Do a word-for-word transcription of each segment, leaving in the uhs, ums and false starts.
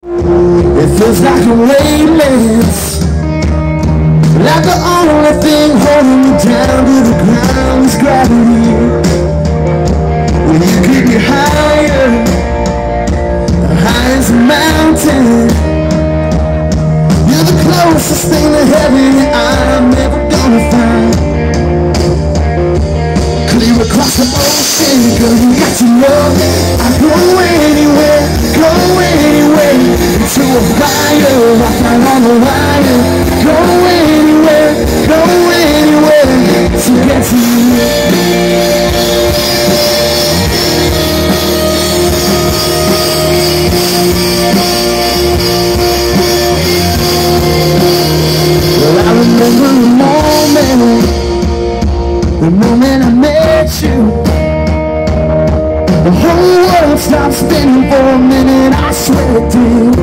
It feels like a weightless, like the only thing holding me down to the ground is gravity. When you get me higher, high as a mountain, you're the closest thing to heaven I'm ever gonna find. Clear across the ocean, girl, you got to know I'd go anywhere, go anywhere, into a fire, rock out on the wire. Go anywhere, go anywhere, to get to you. Well, I remember the moment, the moment I met you. The whole world stopped spinning for a minute, I swear it did.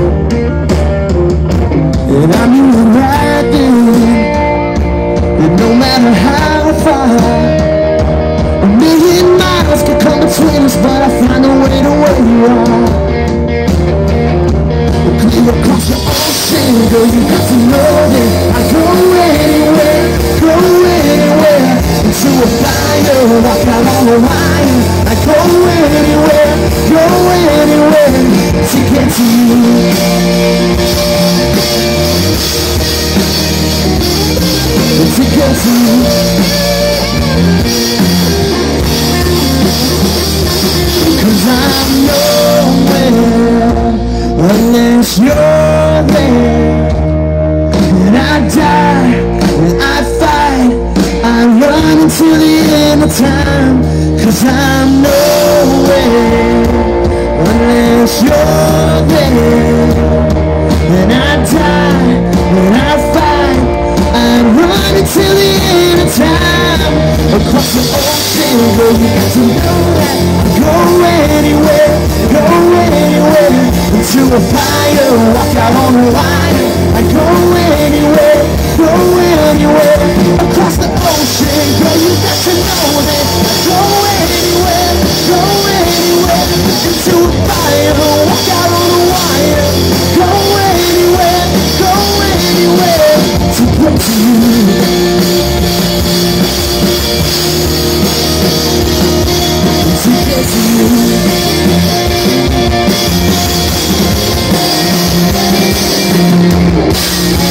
And I knew it right then, that no matter how far, a million miles could come between us, but I find a way to where you are. Clear across the ocean, girl, you got to know that I go anywhere, go anywhere, into a fire, walk out on the wire. I go anywhere, go anywhere, to get to you. To get to you. Cause I'm nowhere unless you're there. And I die, and I fight, I run until the end of time. Cause I'm nowhere unless you're there. And I die, and I fight, I run until the end of time. Across the ocean, girl, you got to know that I go anywhere, go anywhere, into a fire, walk out on the wire. I go anywhere, go anywhere, across the ocean, girl, you got to know that I go anywhere, go anywhere, into a fire, walk out on the wire. Go anywhere, go anywhere, to get to you. To get to you. We'll be right back.